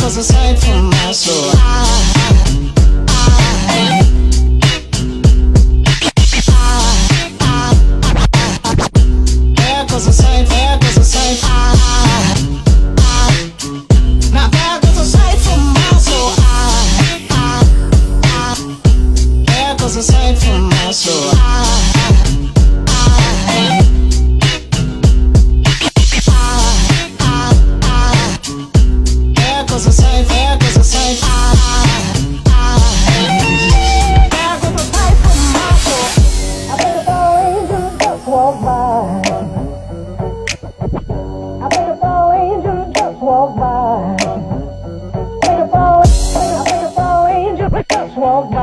goes a sight for my soul. There goes a sight, there goes a sight. Now there goes a sight for my soul. There goes a sight for my soul. There goes a sight, there goes a sight. There goes a sight for my soul. I think it's all angels just walk by. I think it's all angels just walk by. I think it's all angels just walk by.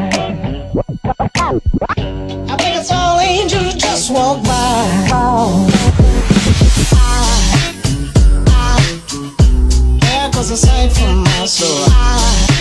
I think it's all angels just walk by. There goes a sight for my soul.